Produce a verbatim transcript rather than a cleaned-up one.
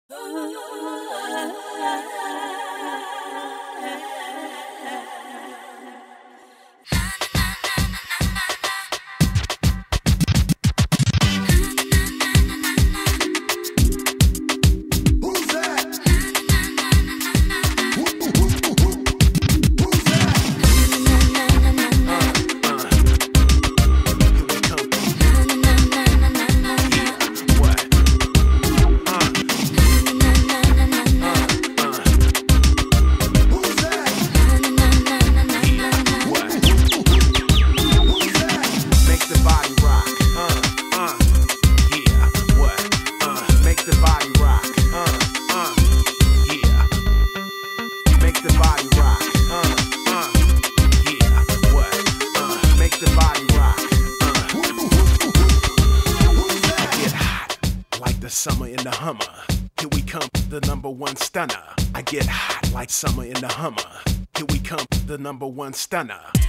Summer in the Hummer, here we come, the number one stunner. I get hot like summer in the Hummer, here we come, the number one stunner.